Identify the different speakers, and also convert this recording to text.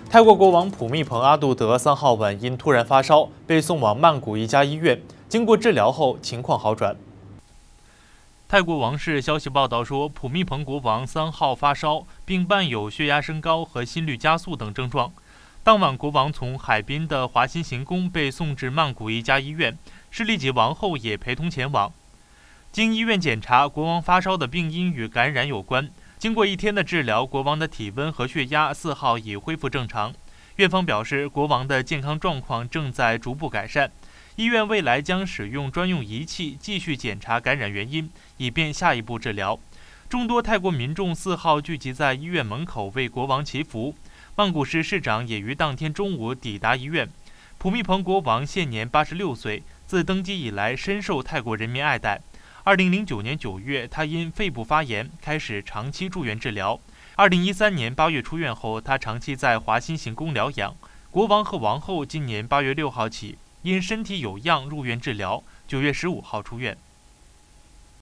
Speaker 1: 泰国国王普密蓬阿杜德3号晚因突然发烧，被送往曼谷一家医院，经过治疗后情况好转。
Speaker 2: 泰国王室消息报道说，普密蓬国王3号发烧，并伴有血压升高和心率加速等症状。当晚，国王从海滨的华欣行宫被送至曼谷一家医院，士力及王后也陪同前往。经医院检查，国王发烧的病因与感染有关。经过1天的治疗，国王的体温和血压4号已恢复正常。院方表示，国王的健康状况正在逐步改善。医院未来将使用专用仪器继续检查感染原因，以便下一步治疗。众多泰国民众4号聚集在医院门口为国王祈福。曼谷市市长也于当天中午抵达医院。普密蓬国王现年86岁，自登基以来深受泰国人民爱戴。2009年9月，他因肺部发炎开始长期住院治疗。2013年8月出院后，他长期在华欣行宫疗养。国王和王后今年8月6号起因身体有恙入院治疗，9月15号出院。